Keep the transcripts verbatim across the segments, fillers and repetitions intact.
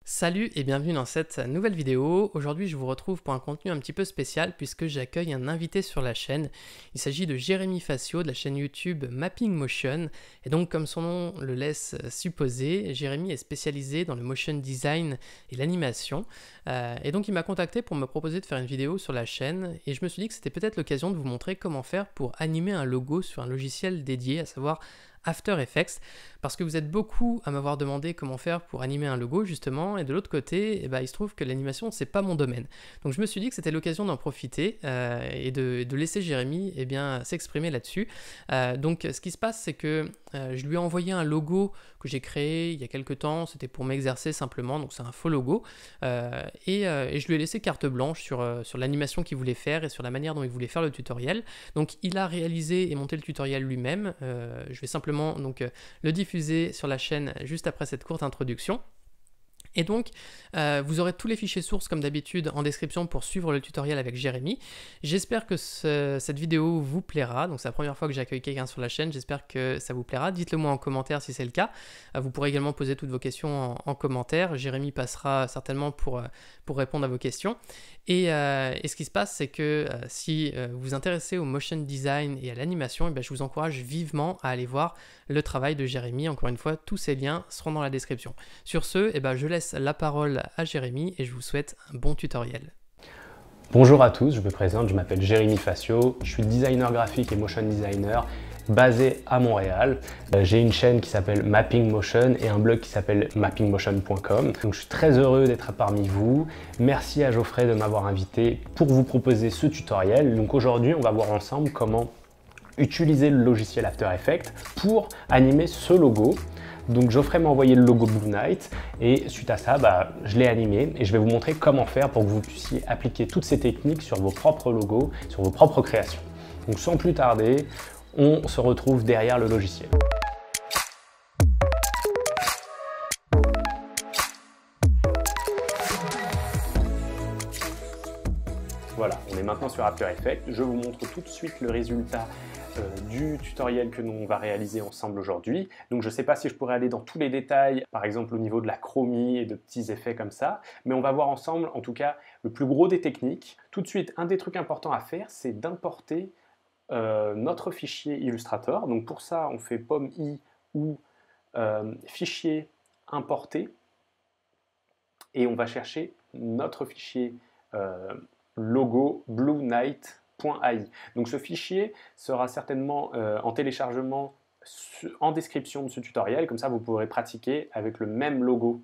Salut et bienvenue dans cette nouvelle vidéo. Aujourd'hui je vous retrouve pour un contenu un petit peu spécial puisque j'accueille un invité sur la chaîne. Il s'agit de Jérémy Facio de la chaîne YouTube Mapping Motion. Et donc comme son nom le laisse supposer, Jérémy est spécialisé dans le motion design et l'animation. Euh, et donc il m'a contacté pour me proposer de faire une vidéo sur la chaîne et je me suis dit que c'était peut-être l'occasion de vous montrer comment faire pour animer un logo sur un logiciel dédié, à savoir After Effects, parce que vous êtes beaucoup à m'avoir demandé comment faire pour animer un logo justement, et de l'autre côté, eh ben, il se trouve que l'animation c'est pas mon domaine. Donc je me suis dit que c'était l'occasion d'en profiter euh, et de, de laisser Jérémy eh bien, s'exprimer là-dessus. Euh, donc ce qui se passe c'est que euh, je lui ai envoyé un logo que j'ai créé il y a quelques temps, c'était pour m'exercer simplement, donc c'est un faux logo, euh, et, euh, et je lui ai laissé carte blanche sur, euh, sur l'animation qu'il voulait faire et sur la manière dont il voulait faire le tutoriel. Donc il a réalisé et monté le tutoriel lui-même, euh, je vais simplement donc euh, le diffuser sur la chaîne juste après cette courte introduction. Et donc, euh, vous aurez tous les fichiers sources comme d'habitude en description pour suivre le tutoriel avec Jérémy. J'espère que ce, cette vidéo vous plaira. Donc c'est la première fois que j'accueille quelqu'un sur la chaîne. J'espère que ça vous plaira. Dites-le moi en commentaire si c'est le cas. Euh, vous pourrez également poser toutes vos questions en, en commentaire. Jérémy passera certainement pour, pour répondre à vos questions. Et, euh, et ce qui se passe, c'est que euh, si euh, vous vous intéressez au motion design et à l'animation, eh je vous encourage vivement à aller voir le travail de Jérémy. Encore une fois, tous ces liens seront dans la description. Sur ce, eh ben, je laisse la parole à Jérémy et je vous souhaite un bon tutoriel. Bonjour à tous, je me présente, je m'appelle Jérémy Facio, je suis designer graphique et motion designer basé à Montréal. J'ai une chaîne qui s'appelle Mapping Motion et un blog qui s'appelle mapping motion point com. Donc je suis très heureux d'être parmi vous. Merci à Geoffrey de m'avoir invité pour vous proposer ce tutoriel. Donc aujourd'hui, on va voir ensemble comment utiliser le logiciel After Effects pour animer ce logo. Donc Geoffrey m'a envoyé le logo Blue Night et suite à ça, bah, je l'ai animé et je vais vous montrer comment faire pour que vous puissiez appliquer toutes ces techniques sur vos propres logos, sur vos propres créations. Donc sans plus tarder, on se retrouve derrière le logiciel. Voilà, on est maintenant sur After Effects. Je vous montre tout de suite le résultat euh, du tutoriel que l'on va réaliser ensemble aujourd'hui. Donc je ne sais pas si je pourrais aller dans tous les détails, par exemple au niveau de la chromie et de petits effets comme ça, mais on va voir ensemble en tout cas le plus gros des techniques. Tout de suite, un des trucs importants à faire, c'est d'importer euh, notre fichier Illustrator. Donc pour ça, on fait pomme i ou euh, fichier importer et on va chercher notre fichier euh, logo blue night point a i. Donc ce fichier sera certainement euh, en téléchargement en description de ce tutoriel, comme ça vous pourrez pratiquer avec le même logo.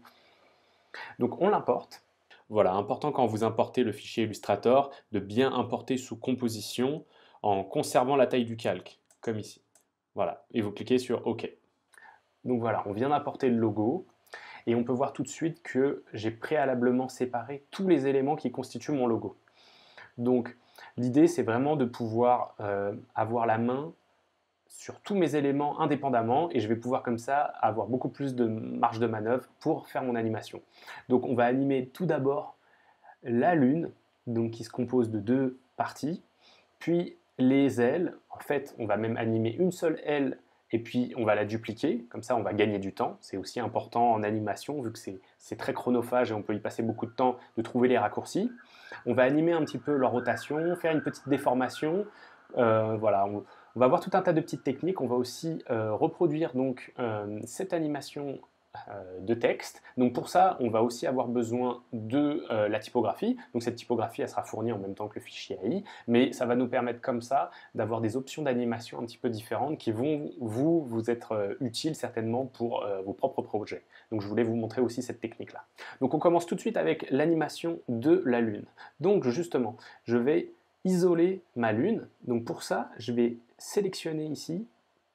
Donc on l'importe. Voilà, important quand vous importez le fichier Illustrator de bien importer sous composition en conservant la taille du calque, comme ici. Voilà, et vous cliquez sur OK. Donc voilà, on vient d'importer le logo. Et on peut voir tout de suite que j'ai préalablement séparé tous les éléments qui constituent mon logo. Donc l'idée c'est vraiment de pouvoir euh, avoir la main sur tous mes éléments indépendamment et je vais pouvoir comme ça avoir beaucoup plus de marge de manœuvre pour faire mon animation. Donc on va animer tout d'abord la lune, donc qui se compose de deux parties, puis les ailes. En fait on va même animer une seule aile et puis on va la dupliquer, comme ça on va gagner du temps. C'est aussi important en animation, vu que c'est très chronophage et on peut y passer beaucoup de temps de trouver les raccourcis. On va animer un petit peu leur rotation, faire une petite déformation. Euh, voilà, on, on va voir tout un tas de petites techniques. On va aussi euh, reproduire donc, euh, cette animation euh, de texte. Donc pour ça, on va aussi avoir besoin de euh, la typographie. Donc cette typographie, elle sera fournie en même temps que le fichier A I, mais ça va nous permettre comme ça d'avoir des options d'animation un petit peu différentes qui vont vous, vous être euh, utiles certainement pour euh, vos propres projets. Donc je voulais vous montrer aussi cette technique-là. Donc on commence tout de suite avec l'animation de la lune. Donc justement, je vais isoler ma lune. Donc pour ça, je vais sélectionner ici,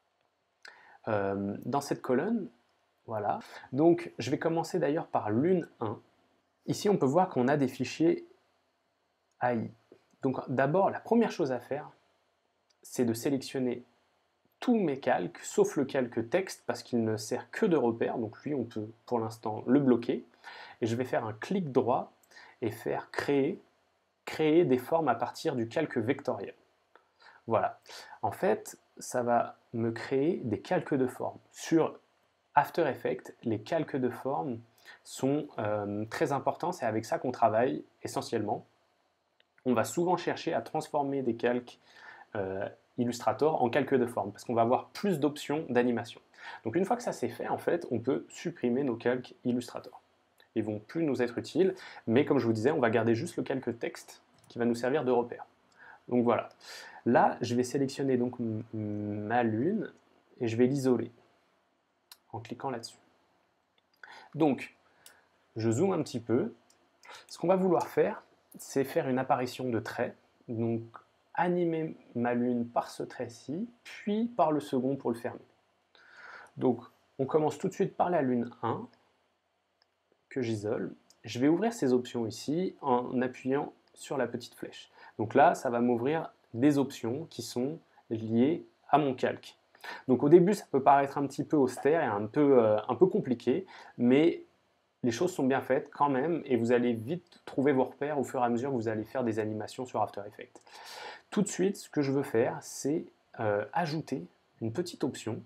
euh, dans cette colonne. Voilà, donc je vais commencer d'ailleurs par lune un. Ici, on peut voir qu'on a des fichiers A I. Donc d'abord, la première chose à faire, c'est de sélectionner tous mes calques, sauf le calque texte, parce qu'il ne sert que de repère. Donc lui, on peut pour l'instant le bloquer. Et je vais faire un clic droit et faire créer, créer des formes à partir du calque vectoriel. Voilà. En fait, ça va me créer des calques de formes. Sur After Effects, les calques de forme sont euh, très importants. C'est avec ça qu'on travaille essentiellement. On va souvent chercher à transformer des calques euh, Illustrator en calques de forme parce qu'on va avoir plus d'options d'animation. Donc une fois que ça c'est fait, en fait, on peut supprimer nos calques Illustrator. Ils vont plus nous être utiles, mais comme je vous disais, on va garder juste le calque texte qui va nous servir de repère. Donc voilà. Là, je vais sélectionner donc ma lune et je vais l'isoler en cliquant là-dessus. Donc, je zoome un petit peu. Ce qu'on va vouloir faire, c'est faire une apparition de trait. Donc, animer ma lune par ce trait-ci, puis par le second pour le fermer. Donc, on commence tout de suite par la lune un, que j'isole. Je vais ouvrir ces options ici en appuyant sur la petite flèche. Donc là, ça va m'ouvrir des options qui sont liées à mon calque. Donc au début, ça peut paraître un petit peu austère et un peu, euh, un peu compliqué, mais les choses sont bien faites quand même et vous allez vite trouver vos repères au fur et à mesure que vous allez faire des animations sur After Effects. Tout de suite, ce que je veux faire, c'est euh, ajouter une petite option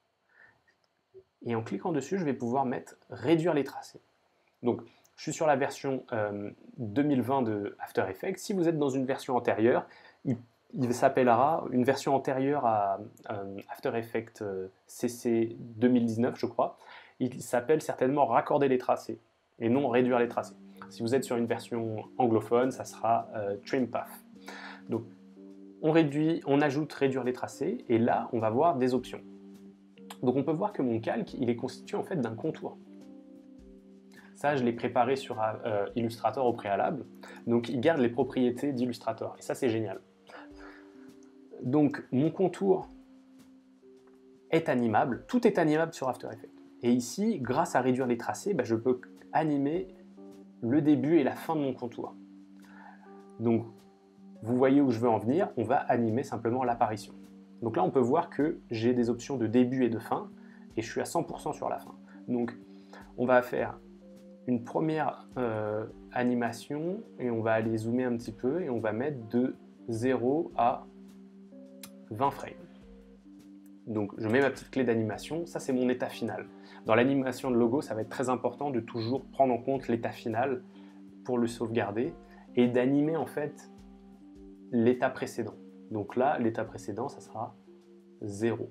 et en cliquant dessus, je vais pouvoir mettre réduire les tracés. Donc, je suis sur la version euh, deux mille vingt de After Effects. Si vous êtes dans une version antérieure, il, il s'appellera une version antérieure à euh, After Effects euh, C C deux mille dix-neuf, je crois. Il s'appelle certainement raccorder les tracés et non réduire les tracés. Si vous êtes sur une version anglophone, ça sera euh, Trim Path. Donc, on réduit, on ajoute réduire les tracés et là, on va voir des options. Donc, on peut voir que mon calque, il est constitué en fait d'un contour. Ça, je l'ai préparé sur euh, Illustrator au préalable. Donc, il garde les propriétés d'Illustrator. Et ça, c'est génial. Donc, mon contour est animable. Tout est animable sur After Effects. Et ici, grâce à réduire les tracés, bah, je peux animer le début et la fin de mon contour. Donc, vous voyez où je veux en venir. On va animer simplement l'apparition. Donc là, on peut voir que j'ai des options de début et de fin. Et je suis à cent pour cent sur la fin. Donc, on va faire une première euh, animation et on va aller zoomer un petit peu et on va mettre de zéro à vingt frames. Donc je mets ma petite clé d'animation, ça c'est mon état final. Dans l'animation de logo, ça va être très important de toujours prendre en compte l'état final pour le sauvegarder et d'animer en fait l'état précédent. Donc là, l'état précédent, ça sera zéro.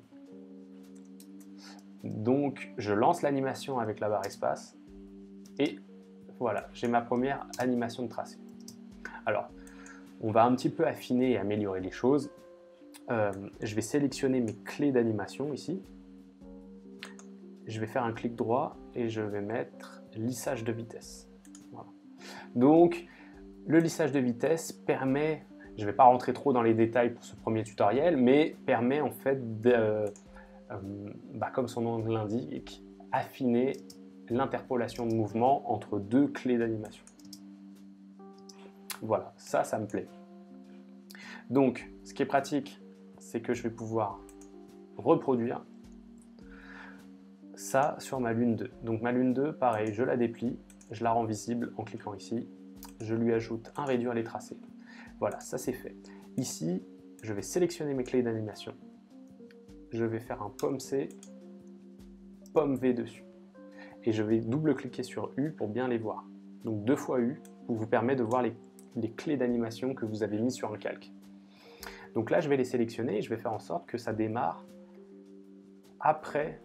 Donc je lance l'animation avec la barre espace. Et voilà, j'ai ma première animation de tracé. Alors, on va un petit peu affiner et améliorer les choses. Euh, je vais sélectionner mes clés d'animation ici. Je vais faire un clic droit et je vais mettre lissage de vitesse. Voilà. Donc, le lissage de vitesse permet, je ne vais pas rentrer trop dans les détails pour ce premier tutoriel, mais permet en fait, de, euh, bah, comme son nom l'indique, affiner l'interpolation de mouvement entre deux clés d'animation. Voilà, ça, ça me plaît. Donc, ce qui est pratique, c'est que je vais pouvoir reproduire ça sur ma lune deux. Donc ma lune deux, pareil, je la déplie, je la rends visible en cliquant ici, je lui ajoute un réduire les tracés. Voilà, ça c'est fait. Ici, je vais sélectionner mes clés d'animation, je vais faire un pomme C, pomme V dessus. Et je vais double-cliquer sur U pour bien les voir. Donc deux fois U pour vous permettre de voir les, les clés d'animation que vous avez mises sur un calque. Donc là, je vais les sélectionner et je vais faire en sorte que ça démarre après,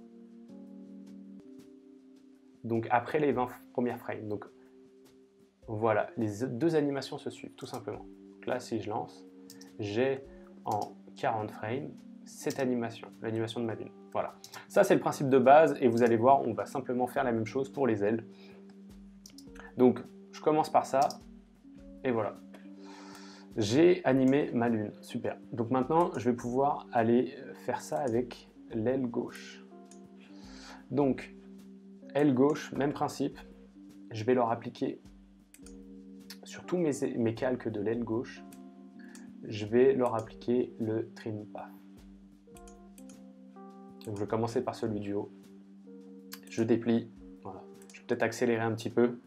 donc après les vingt premières frames. Donc voilà, les deux animations se suivent tout simplement. Donc là, si je lance, j'ai en quarante frames cette animation, l'animation de ma lune. Voilà, ça c'est le principe de base et vous allez voir, on va simplement faire la même chose pour les ailes. Donc je commence par ça et voilà. J'ai animé ma lune, super. Donc maintenant, je vais pouvoir aller faire ça avec l'aile gauche. Donc, aile gauche, même principe. Je vais leur appliquer sur tous mes, mes calques de l'aile gauche. Je vais leur appliquer le Trim Path. Donc, je vais commencer par celui du haut. Je déplie. Voilà. Je vais peut-être accélérer un petit peu.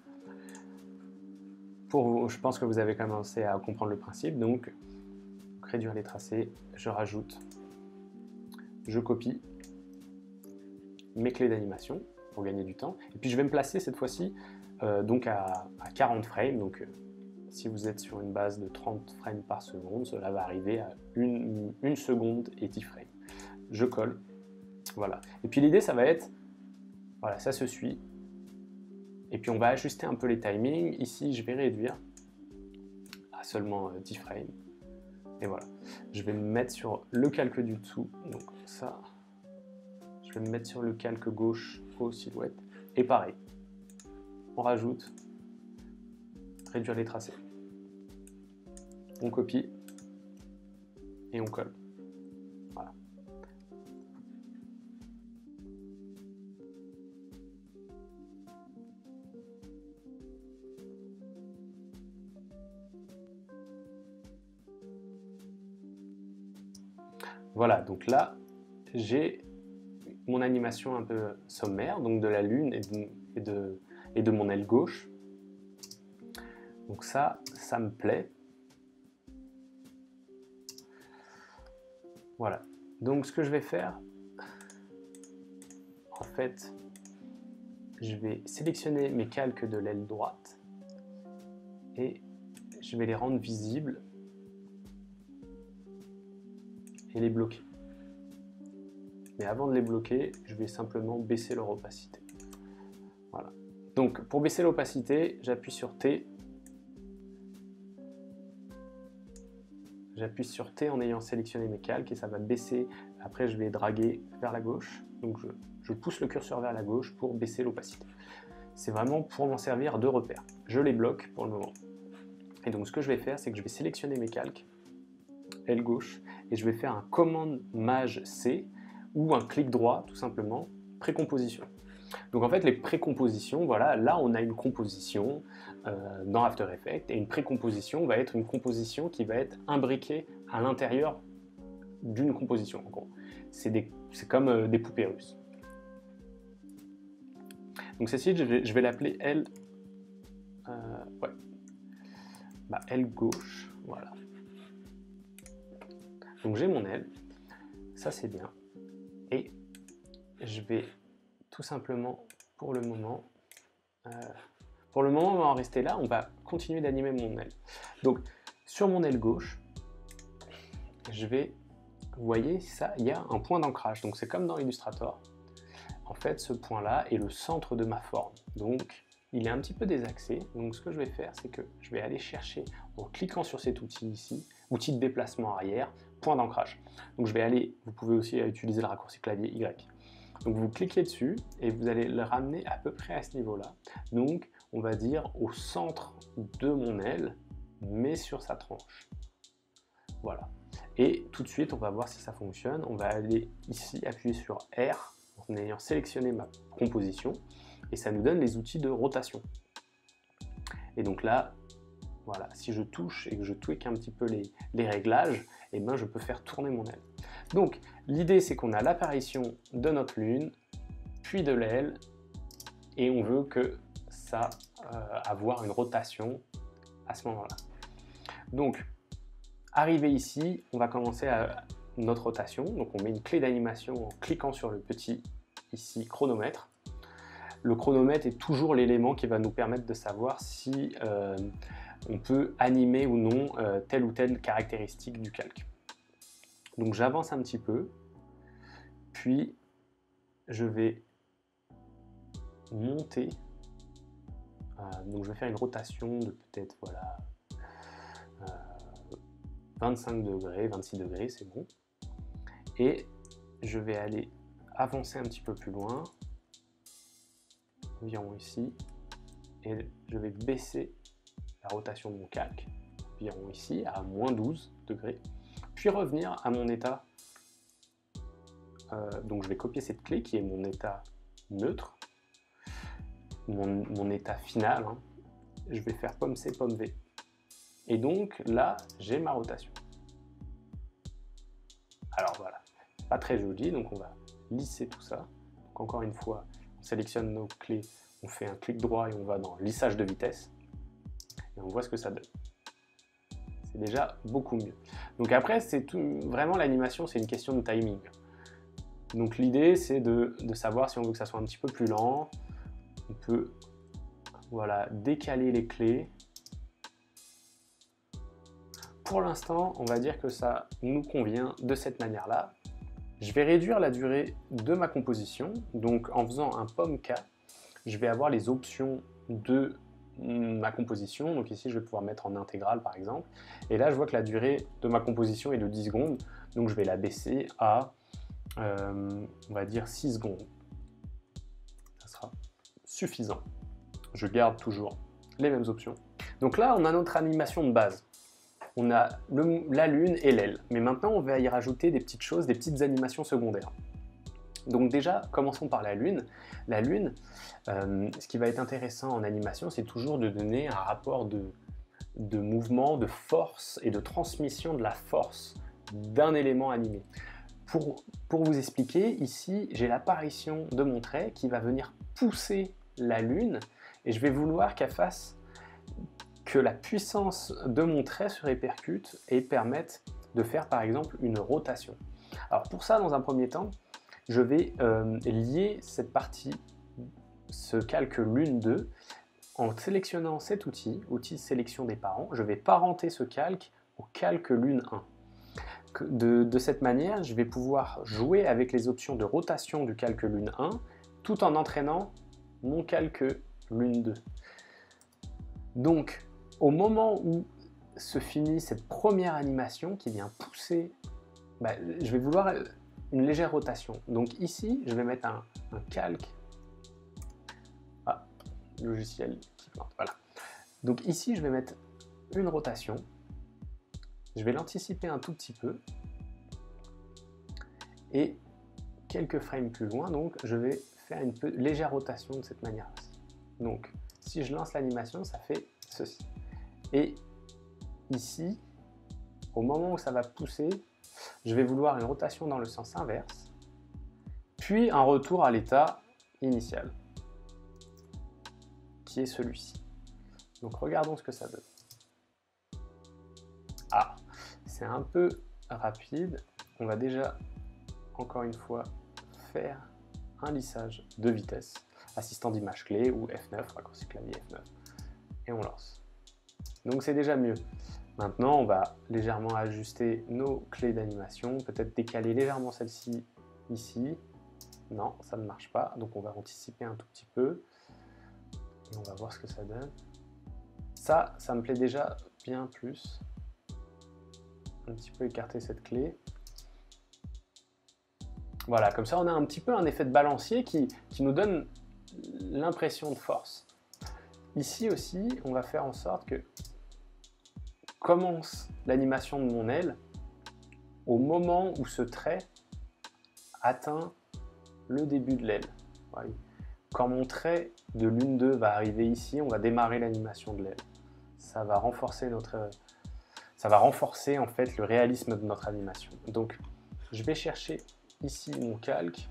Pour vous, je pense que vous avez commencé à comprendre le principe. Donc, réduire les tracés, je rajoute, je copie mes clés d'animation. pour gagner du temps. Et puis je vais me placer cette fois-ci euh, donc à, à quarante frames. Donc euh, si vous êtes sur une base de trente frames par seconde, cela va arriver à une, une seconde et dix frames. Je colle. Voilà. Et puis l'idée, ça va être, voilà, ça se suit. Et puis on va ajuster un peu les timings. Ici, je vais réduire à seulement dix frames. Et voilà. Je vais me mettre sur le calque du dessous. Donc ça, je vais me mettre sur le calque gauche aux silhouettes. Et pareil, on rajoute, réduire les tracés. On copie et on colle. Voilà. Voilà, donc là, j'ai mon animation un peu sommaire, donc de la lune et de, et de, et de mon aile gauche. Donc ça, ça me plaît. Voilà. Donc ce que je vais faire, en fait, je vais sélectionner mes calques de l'aile droite et je vais les rendre visibles et les bloquer. Mais avant de les bloquer, je vais simplement baisser leur opacité. Voilà. Donc pour baisser l'opacité, j'appuie sur T. J'appuie sur T en ayant sélectionné mes calques et ça va baisser. Après, je vais draguer vers la gauche. Donc je, je pousse le curseur vers la gauche pour baisser l'opacité. C'est vraiment pour m'en servir de repère. Je les bloque pour le moment. Et donc ce que je vais faire, c'est que je vais sélectionner mes calques, aile gauche, et je vais faire un commande Maj C ou un clic droit, tout simplement, précomposition. Donc en fait, les précompositions, voilà, là on a une composition euh, dans After Effects, et une précomposition va être une composition qui va être imbriquée à l'intérieur d'une composition, en gros. C'est comme euh, des poupées russes. Donc celle-ci, je vais, je vais l'appeler L, euh, ouais, bah, L gauche, voilà. Donc j'ai mon aile, ça c'est bien, et je vais tout simplement, pour le moment, euh, pour le moment on va en rester là, on va continuer d'animer mon aile. Donc sur mon aile gauche, je vais, vous voyez ça, il y a un point d'ancrage, donc c'est comme dans Illustrator. En fait ce point là est le centre de ma forme, donc il est un petit peu désaxé, donc ce que je vais faire c'est que je vais aller chercher, en cliquant sur cet outil ici, outil de déplacement arrière, point d'ancrage. Donc je vais aller, vous pouvez aussi utiliser le raccourci clavier Y. Donc vous cliquez dessus et vous allez le ramener à peu près à ce niveau-là. Donc on va dire au centre de mon aile, mais sur sa tranche. Voilà. Et tout de suite, on va voir si ça fonctionne. On va aller ici appuyer sur R en ayant sélectionné ma composition et ça nous donne les outils de rotation. Et donc là, voilà, si je touche et que je tweak un petit peu les, les réglages, eh ben je peux faire tourner mon aile. Donc l'idée c'est qu'on a l'apparition de notre lune, puis de l'aile, et on veut que ça euh, avoir une rotation à ce moment-là. Donc arrivé ici, on va commencer à notre rotation. Donc on met une clé d'animation en cliquant sur le petit ici chronomètre. Le chronomètre est toujours l'élément qui va nous permettre de savoir si euh, on peut animer ou non euh, telle ou telle caractéristique du calque. Donc j'avance un petit peu, puis je vais monter, euh, donc je vais faire une rotation de peut-être voilà, euh, vingt-cinq degrés, vingt-six degrés, c'est bon. Et je vais aller avancer un petit peu plus loin, environ ici, et je vais baisser la rotation de mon calque, environ ici, à moins douze degrés, puis revenir à mon état. Euh, donc je vais copier cette clé qui est mon état neutre, mon, mon état final. Hein. Je vais faire pomme C, pomme V. Et donc là, j'ai ma rotation. Alors voilà, pas très joli, donc on va lisser tout ça. Donc encore une fois, on sélectionne nos clés, on fait un clic droit et on va dans lissage de vitesse. Et on voit ce que ça donne. C'est déjà beaucoup mieux. Donc après, c'est tout, vraiment l'animation, c'est une question de timing. Donc l'idée, c'est de, de savoir si on veut que ça soit un petit peu plus lent. On peut voilà, décaler les clés. Pour l'instant, on va dire que ça nous convient de cette manière-là. Je vais réduire la durée de ma composition. Donc en faisant un pomme K, je vais avoir les options de ma composition. Donc ici, je vais pouvoir mettre en intégrale par exemple. Et là, je vois que la durée de ma composition est de dix secondes. Donc je vais la baisser à, euh, on va dire, six secondes. Ça sera suffisant. Je garde toujours les mêmes options. Donc là, on a notre animation de base. On a le, la lune et l'aile. Mais maintenant, on va y rajouter des petites choses, des petites animations secondaires. Donc déjà, commençons par la lune. La lune, euh, ce qui va être intéressant en animation, c'est toujours de donner un rapport de, de mouvement, de force et de transmission de la force d'un élément animé. Pour, pour vous expliquer, ici, j'ai l'apparition de mon trait qui va venir pousser la lune et je vais vouloir qu'elle fasse que la puissance de mon trait se répercute et permette de faire par exemple une rotation. Alors pour ça, dans un premier temps, je vais euh, lier cette partie, ce calque lune deux, en sélectionnant cet outil, outil sélection des parents. Je vais parenter ce calque au calque lune un. De, de cette manière, je vais pouvoir jouer avec les options de rotation du calque lune un tout en entraînant mon calque lune deux. Donc, au moment où se finit cette première animation qui vient pousser, bah, je vais vouloir une légère rotation. Donc ici, je vais mettre un, un calque. Ah, logiciel qui plante, voilà. Donc ici, je vais mettre une rotation. Je vais l'anticiper un tout petit peu. Et quelques frames plus loin, donc je vais faire une peu, légère rotation de cette manière-là. Donc, si je lance l'animation, ça fait ceci. Et ici, au moment où ça va pousser, je vais vouloir une rotation dans le sens inverse, puis un retour à l'état initial, qui est celui-ci. Donc regardons ce que ça donne. Ah, c'est un peu rapide. On va déjà, encore une fois, faire un lissage de vitesse, assistant d'image clé ou F neuf, raccourci clavier F neuf, et on lance. Donc c'est déjà mieux. Maintenant, on va légèrement ajuster nos clés d'animation, peut-être décaler légèrement celle-ci ici. Non, ça ne marche pas, donc on va anticiper un tout petit peu. Et on va voir ce que ça donne. Ça, ça me plaît déjà bien plus. Un petit peu écarter cette clé. Voilà, comme ça on a un petit peu un effet de balancier qui, qui nous donne l'impression de force. Ici aussi, on va faire en sorte que commence l'animation de mon aile au moment où ce trait atteint le début de l'aile. Voilà. Quand mon trait de lune deux va arriver ici, on va démarrer l'animation de l'aile. Ça va renforcer notre, ça va renforcer en fait le réalisme de notre animation. Donc, je vais chercher ici mon calque.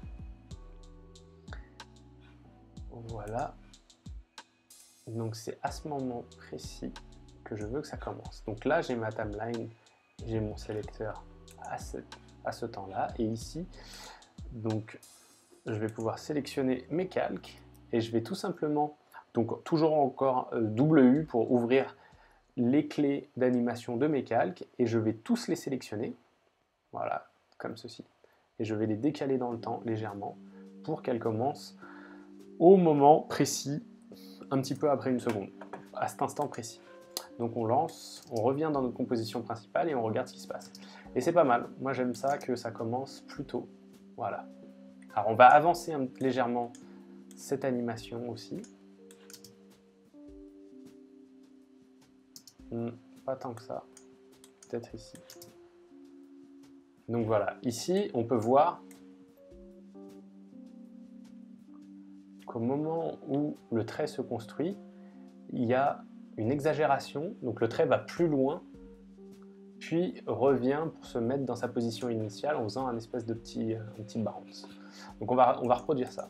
Voilà. Donc, c'est à ce moment précis que je veux que ça commence. Donc là, j'ai ma timeline, j'ai mon sélecteur à ce, à ce temps-là. Et ici, donc, je vais pouvoir sélectionner mes calques et je vais tout simplement, donc toujours encore euh, double U pour ouvrir les clés d'animation de mes calques et je vais tous les sélectionner, voilà, comme ceci. Et je vais les décaler dans le temps légèrement pour qu'elles commencent au moment précis, un petit peu après une seconde, à cet instant précis. Donc on lance, on revient dans notre composition principale et on regarde ce qui se passe. Et c'est pas mal, moi j'aime ça que ça commence plus tôt. Voilà. Alors on va avancer un, légèrement cette animation aussi. Hmm, pas tant que ça, peut-être ici. Donc voilà, ici on peut voir qu'au moment où le trait se construit, il y a une exagération, donc le trait va plus loin, puis revient pour se mettre dans sa position initiale en faisant un espèce de petit, un petit bounce. Donc on va, on va reproduire ça.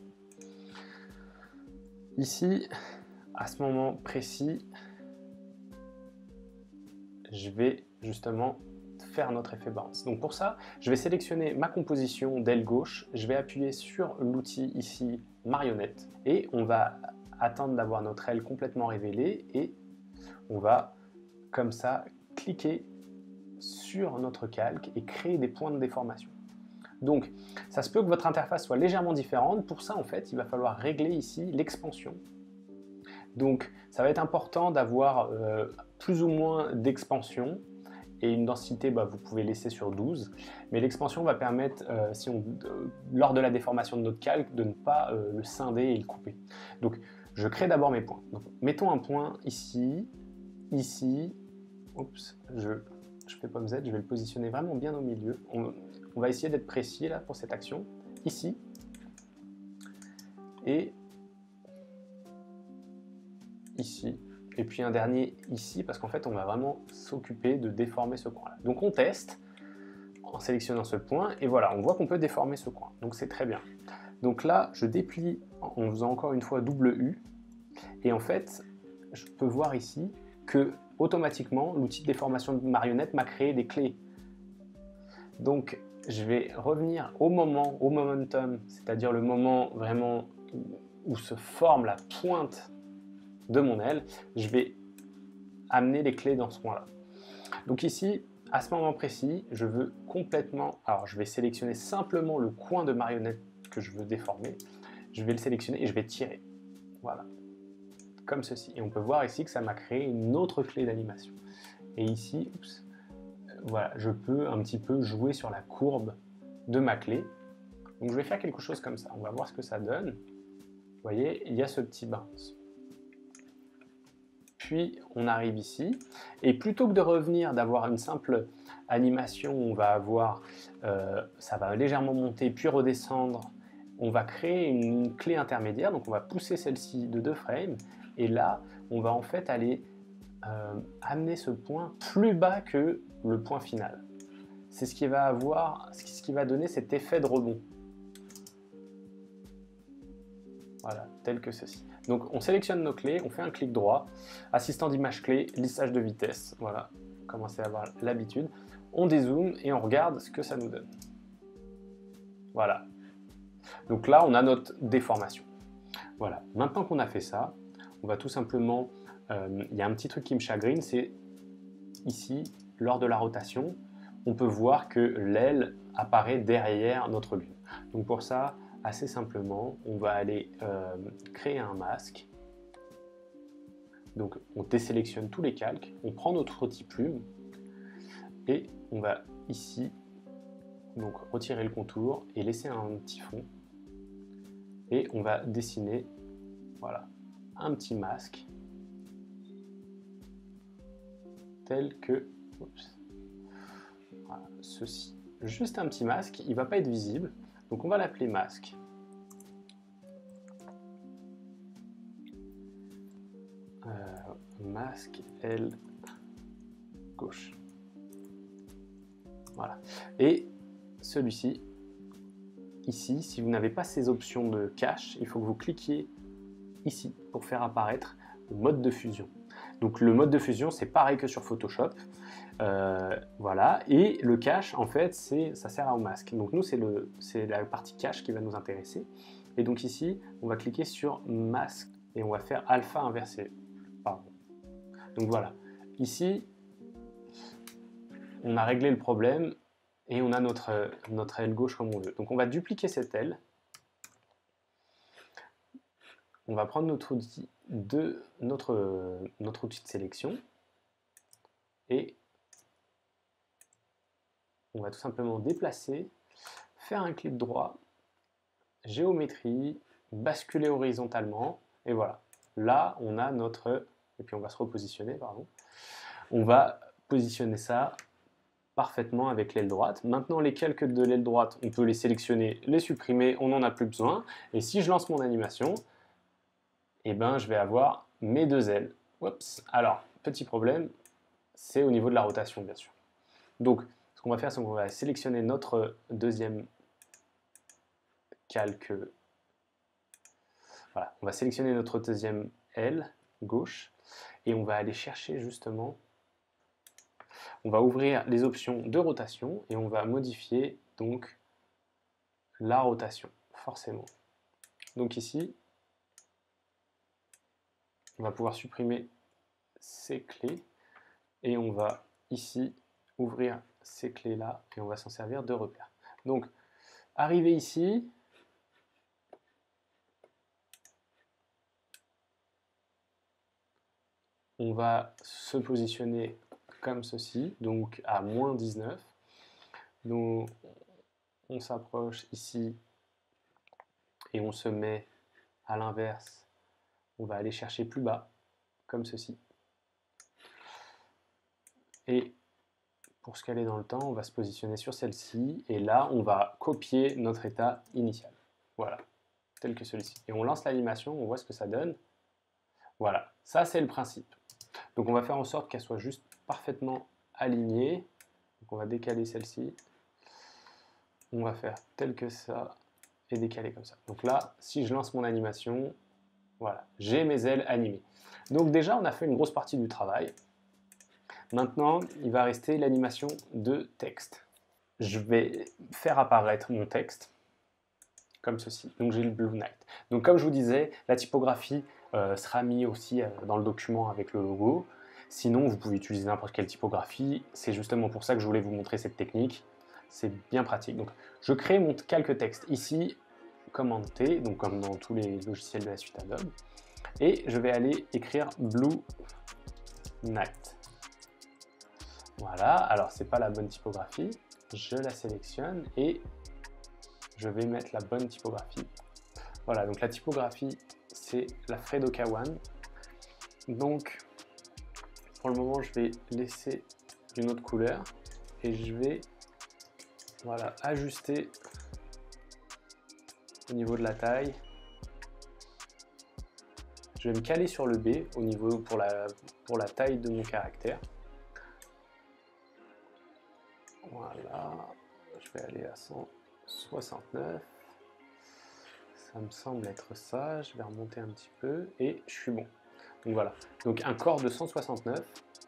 Ici, à ce moment précis, je vais justement faire notre effet bounce. Donc pour ça, je vais sélectionner ma composition d'aile gauche, je vais appuyer sur l'outil ici marionnette et on va attendre d'avoir notre aile complètement révélée et on va comme ça cliquer sur notre calque et créer des points de déformation. Donc ça se peut que votre interface soit légèrement différente. Pour ça en fait il va falloir régler ici l'expansion. Donc ça va être important d'avoir euh, plus ou moins d'expansion et une densité bah, vous pouvez laisser sur douze, mais l'expansion va permettre euh, si on, euh, lors de la déformation de notre calque de ne pas euh, le scinder et le couper. Donc je crée d'abord mes points. Donc, mettons un point ici, ici, oups, je je fais pomme Z, je vais le positionner vraiment bien au milieu. On, on va essayer d'être précis là pour cette action, ici, et ici, et puis un dernier ici, parce qu'en fait on va vraiment s'occuper de déformer ce coin-là. Donc on teste en sélectionnant ce point, et voilà, on voit qu'on peut déformer ce coin, donc c'est très bien. Donc là, je déplie en faisant encore une fois double U, et en fait, je peux voir ici que automatiquement, l'outil de déformation de marionnette m'a créé des clés. Donc, je vais revenir au moment, au momentum, c'est-à-dire le moment vraiment où se forme la pointe de mon aile. Je vais amener les clés dans ce point-là. Donc ici, à ce moment précis, je veux complètement... Alors, je vais sélectionner simplement le coin de marionnette que je veux déformer. Je vais le sélectionner et je vais tirer. Voilà. Comme ceci. Et on peut voir ici que ça m'a créé une autre clé d'animation. Et ici, oups, voilà, je peux un petit peu jouer sur la courbe de ma clé. Donc je vais faire quelque chose comme ça. On va voir ce que ça donne. Vous voyez, il y a ce petit bounce. Puis on arrive ici. Et plutôt que de revenir, d'avoir une simple animation où on va avoir, euh, ça va légèrement monter puis redescendre, on va créer une clé intermédiaire. Donc on va pousser celle-ci de deux frames. Et là, on va en fait aller euh, amener ce point plus bas que le point final. C'est ce qui va avoir, ce qui va donner cet effet de rebond. Voilà, tel que ceci. Donc on sélectionne nos clés, on fait un clic droit, assistant d'image clé, lissage de vitesse. Voilà, commencez à avoir l'habitude. On dézoome et on regarde ce que ça nous donne. Voilà. Donc là, on a notre déformation. Voilà. Maintenant qu'on a fait ça, on va tout simplement, euh, il y a un petit truc qui me chagrine, c'est ici, lors de la rotation, on peut voir que l'aile apparaît derrière notre lune. Donc pour ça, assez simplement, on va aller euh, créer un masque. Donc on désélectionne tous les calques, on prend notre outil plume et on va ici donc retirer le contour et laisser un petit fond. Et on va dessiner, voilà, un petit masque tel que oups, voilà, ceci. Juste un petit masque, il ne va pas être visible, donc on va l'appeler masque. Euh, masque aile gauche. Voilà. Et celui-ci, ici, si vous n'avez pas ces options de cache, il faut que vous cliquiez ici pour faire apparaître le mode de fusion. Donc le mode de fusion, c'est pareil que sur Photoshop. Euh, voilà. Et le cache, en fait, c'est, ça sert au masque. Donc nous, c'est le, c'est la partie cache qui va nous intéresser. Et donc ici, on va cliquer sur masque et on va faire alpha inversé. Pardon. Donc voilà. Ici, on a réglé le problème et on a notre, notre aile gauche comme on veut. Donc on va dupliquer cette aile. On va prendre notre outil de, notre, notre outil de sélection et on va tout simplement déplacer, faire un clic droit, géométrie, basculer horizontalement et voilà. Là, on a notre... Et puis on va se repositionner, pardon. On va positionner ça parfaitement avec l'aile droite. Maintenant, les calques de l'aile droite, on peut les sélectionner, les supprimer, on n'en a plus besoin. Et si je lance mon animation, eh ben, je vais avoir mes deux ailes. Oups. Alors, petit problème, c'est au niveau de la rotation, bien sûr. Donc, ce qu'on va faire, c'est qu'on va sélectionner notre deuxième calque. Voilà, on va sélectionner notre deuxième aile gauche et on va aller chercher justement On va ouvrir les options de rotation et on va modifier donc la rotation, forcément. Donc ici, on va pouvoir supprimer ces clés et on va ici ouvrir ces clés-là et on va s'en servir de repère. Donc, arrivé ici, on va se positionner comme ceci, donc à moins dix-neuf. Donc, on s'approche ici et on se met à l'inverse. On va aller chercher plus bas, comme ceci. Et pour se caler dans le temps, on va se positionner sur celle-ci. Et là, on va copier notre état initial. Voilà, tel que celui-ci. Et on lance l'animation, on voit ce que ça donne. Voilà, ça c'est le principe. Donc on va faire en sorte qu'elle soit juste parfaitement alignée. Donc on va décaler celle-ci. On va faire tel que ça et décaler comme ça. Donc là, si je lance mon animation, voilà, j'ai mes ailes animées. Donc déjà, on a fait une grosse partie du travail. Maintenant, il va rester l'animation de texte. Je vais faire apparaître mon texte comme ceci. Donc j'ai le Blue Knight. Donc comme je vous disais, la typographie euh, sera mise aussi euh, dans le document avec le logo. Sinon, vous pouvez utiliser n'importe quelle typographie. C'est justement pour ça que je voulais vous montrer cette technique. C'est bien pratique. Donc je crée mon calque texte ici, commande T, donc comme dans tous les logiciels de la suite Adobe. Et je vais aller écrire Blue Knight. Voilà, alors c'est pas la bonne typographie, je la sélectionne et je vais mettre la bonne typographie. Voilà, donc la typographie c'est la Fredo K un. Donc pour le moment je vais laisser une autre couleur et je vais voilà, ajuster au niveau de la taille. Je vais me caler sur le B au niveau pour la, pour la taille de mon caractère. Voilà, je vais aller à cent soixante-neuf. Ça me semble être ça. Je vais remonter un petit peu et je suis bon. Donc voilà, donc un corps de cent soixante-neuf.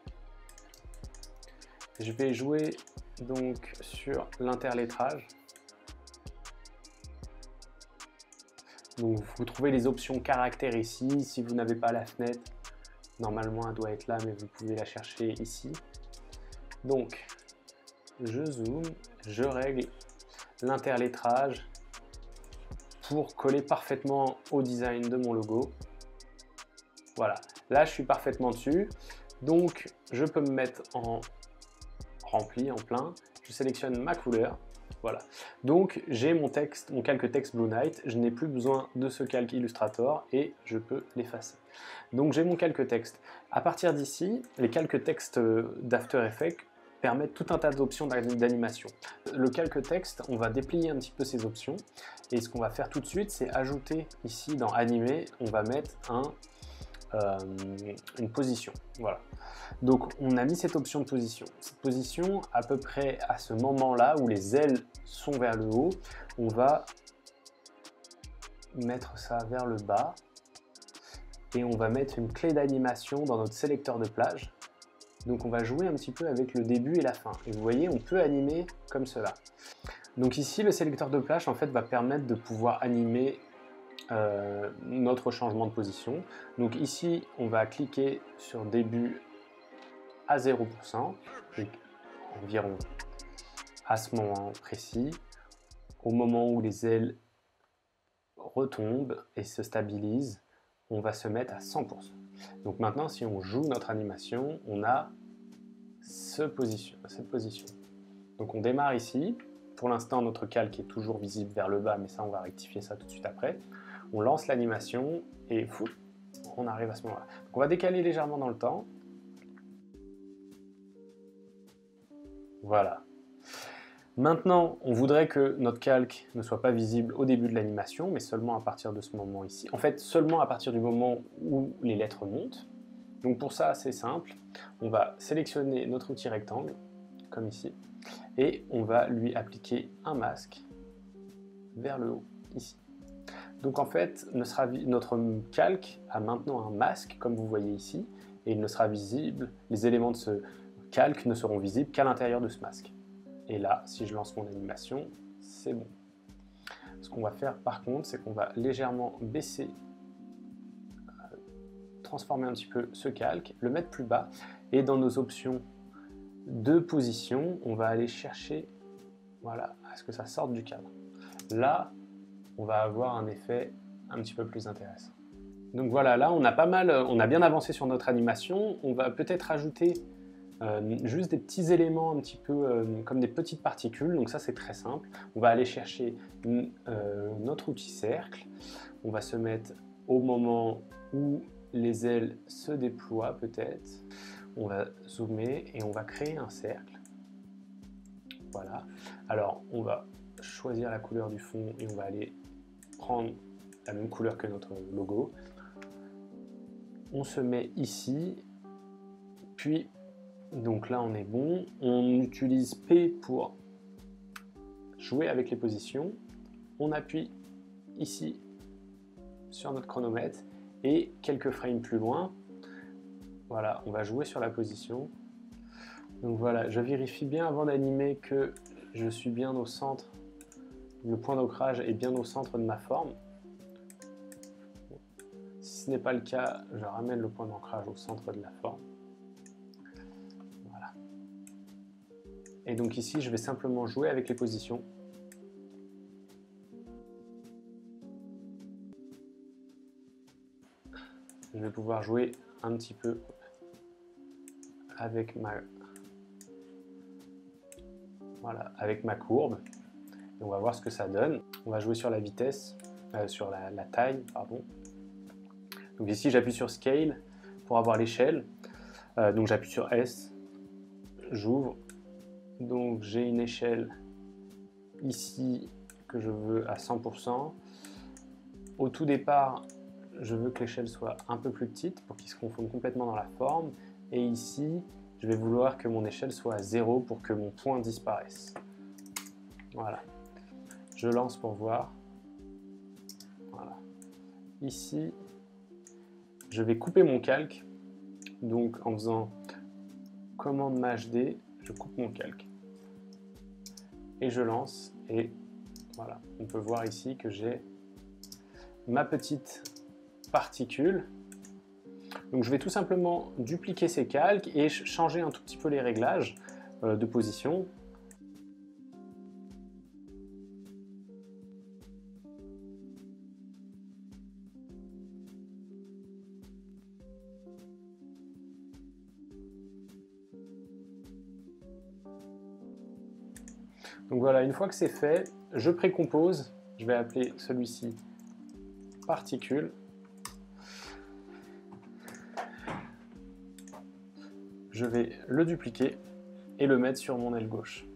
Je vais jouer donc sur l'interlettrage. Donc vous trouvez les options caractères ici. Si vous n'avez pas la fenêtre, normalement elle doit être là, mais vous pouvez la chercher ici. Donc je zoome, je règle l'interlettrage pour coller parfaitement au design de mon logo. Voilà, là je suis parfaitement dessus. Donc je peux me mettre en rempli, en plein. Je sélectionne ma couleur. Voilà, donc j'ai mon texte, mon calque texte Blue Knight, je n'ai plus besoin de ce calque Illustrator et je peux l'effacer. Donc j'ai mon calque texte. À partir d'ici, les calques texte d'After Effects permettent tout un tas d'options d'animation. Le calque texte, on va déplier un petit peu ces options et ce qu'on va faire tout de suite, c'est ajouter ici dans animer, on va mettre un, euh, une position. Voilà. Donc on a mis cette option de position. Cette position, à peu près à ce moment-là où les ailes sont vers le haut, on va mettre ça vers le bas et on va mettre une clé d'animation dans notre sélecteur de plage. Donc on va jouer un petit peu avec le début et la fin. Et vous voyez, on peut animer comme cela. Donc ici, le sélecteur de plage en fait va permettre de pouvoir animer euh, notre changement de position. Donc ici, on va cliquer sur début à zéro pour cent, donc environ à ce moment précis, au moment où les ailes retombent et se stabilisent, on va se mettre à cent pour cent. Donc maintenant, si on joue notre animation, on a ce position, cette position. Donc on démarre ici. Pour l'instant, notre calque est toujours visible vers le bas, mais ça, on va rectifier ça tout de suite après. On lance l'animation et fou, on arrive à ce moment-là. On va décaler légèrement dans le temps. Voilà. Maintenant, on voudrait que notre calque ne soit pas visible au début de l'animation, mais seulement à partir de ce moment ici. En fait, seulement à partir du moment où les lettres montent. Donc pour ça, c'est simple. On va sélectionner notre outil rectangle, comme ici, et on va lui appliquer un masque vers le haut, ici. Donc en fait, notre calque a maintenant un masque, comme vous voyez ici, et il ne sera visible, les éléments de ce calques ne seront visibles qu'à l'intérieur de ce masque. Et là, si je lance mon animation, c'est bon. Ce qu'on va faire par contre, c'est qu'on va légèrement baisser, euh, transformer un petit peu ce calque, le mettre plus bas, et dans nos options de position, on va aller chercher, voilà, à ce que ça sorte du cadre. Là, on va avoir un effet un petit peu plus intéressant. Donc voilà, là on a pas mal, on a bien avancé sur notre animation. On va peut-être ajouter euh, juste des petits éléments un petit peu euh, comme des petites particules. Donc ça c'est très simple. On va aller chercher euh, notre outil cercle. On va se mettre au moment où les ailes se déploient peut-être. On va zoomer et on va créer un cercle. Voilà. Alors on va choisir la couleur du fond et on va aller prendre la même couleur que notre logo. On se met ici, puis donc là on est bon. On utilise P pour jouer avec les positions. On appuie ici sur notre chronomètre et quelques frames plus loin, voilà, on va jouer sur la position. Donc voilà, je vérifie bien avant d'animer que je suis bien au centre, le point d'ancrage est bien au centre de ma forme. Si ce n'est pas le cas, je ramène le point d'ancrage au centre de la forme. Voilà. Et donc ici, je vais simplement jouer avec les positions. Je vais pouvoir jouer un petit peu avec ma, voilà, avec ma courbe. Et on va voir ce que ça donne. On va jouer sur la vitesse, euh, sur la, la taille, pardon. Donc ici, j'appuie sur Scale pour avoir l'échelle. Euh, donc j'appuie sur S, j'ouvre. Donc j'ai une échelle ici que je veux à cent pour cent. Au tout départ, je veux que l'échelle soit un peu plus petite pour qu'il se confonde complètement dans la forme. Et ici, je vais vouloir que mon échelle soit à zéro pour que mon point disparaisse. Voilà. Je lance pour voir. Voilà. Ici, je vais couper mon calque. Donc en faisant commande Maj D, je coupe mon calque. Et je lance. Et voilà, on peut voir ici que j'ai ma petite particule. Donc je vais tout simplement dupliquer ces calques et changer un tout petit peu les réglages euh, de position. Donc voilà, une fois que c'est fait, je précompose. Je vais appeler celui-ci particule. Je vais le dupliquer et le mettre sur mon aile gauche.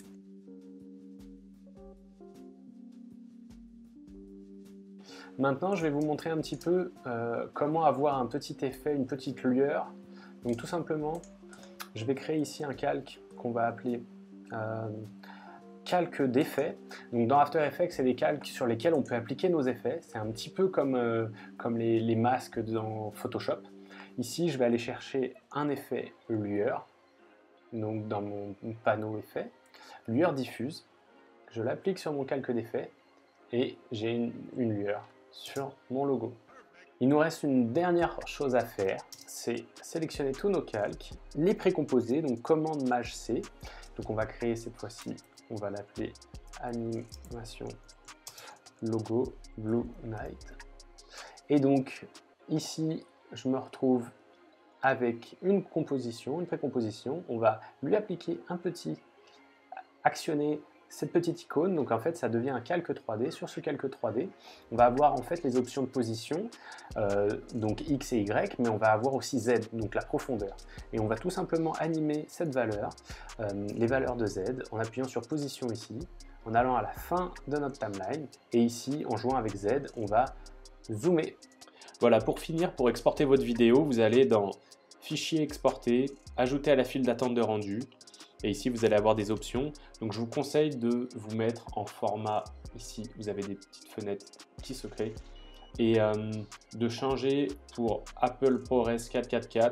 Maintenant, je vais vous montrer un petit peu euh, comment avoir un petit effet, une petite lueur. Donc tout simplement, je vais créer ici un calque qu'on va appeler euh, calque d'effet. Donc dans After Effects, c'est des calques sur lesquels on peut appliquer nos effets. C'est un petit peu comme, euh, comme les, les masques dans Photoshop. Ici, je vais aller chercher un effet lueur, donc dans mon panneau effet, lueur diffuse. Je l'applique sur mon calque d'effet et j'ai une, une lueur sur mon logo. Il nous reste une dernière chose à faire, c'est sélectionner tous nos calques, les précomposer, donc commande Maj C. Donc on va créer cette fois-ci, on va l'appeler animation logo Blue Night. Et donc ici, je me retrouve avec une composition, une précomposition. On va lui appliquer un petit, actionner cette petite icône. Donc en fait, ça devient un calque trois D. Sur ce calque trois D, on va avoir en fait les options de position, euh, donc X et Y, mais on va avoir aussi Z, donc la profondeur. Et on va tout simplement animer cette valeur, euh, les valeurs de Z, en appuyant sur position ici, en allant à la fin de notre timeline. Et ici, en jouant avec Z, on va zoomer. Voilà, pour finir, pour exporter votre vidéo, vous allez dans Fichier exporter, ajouter à la file d'attente de rendu. Et ici, vous allez avoir des options. Donc, je vous conseille de vous mettre en format, ici, vous avez des petites fenêtres qui se créent. Et euh, de changer pour Apple ProRes quatre cent quarante-quatre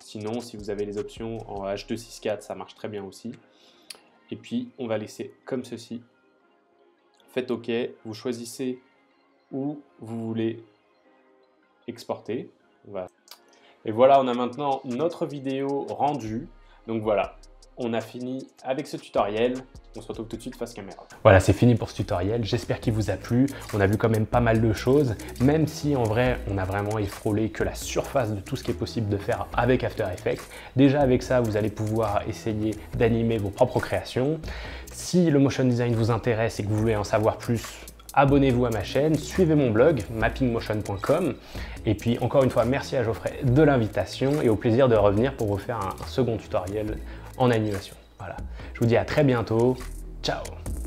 Sinon, si vous avez les options en H deux six quatre, ça marche très bien aussi. Et puis, on va laisser comme ceci. Faites OK, vous choisissez où vous voulez exporter. On va... Et voilà, on a maintenant notre vidéo rendue. Donc voilà, on a fini avec ce tutoriel. On se retrouve tout de suite face caméra. Voilà, c'est fini pour ce tutoriel. J'espère qu'il vous a plu. On a vu quand même pas mal de choses, même si en vrai, on a vraiment effrôlé que la surface de tout ce qui est possible de faire avec After Effects. Déjà avec ça, vous allez pouvoir essayer d'animer vos propres créations. Si le motion design vous intéresse et que vous voulez en savoir plus, abonnez-vous à ma chaîne, suivez mon blog mapping motion point com. Et puis encore une fois, merci à Geoffrey de l'invitation et au plaisir de revenir pour vous faire un second tutoriel en animation. Voilà, je vous dis à très bientôt. Ciao!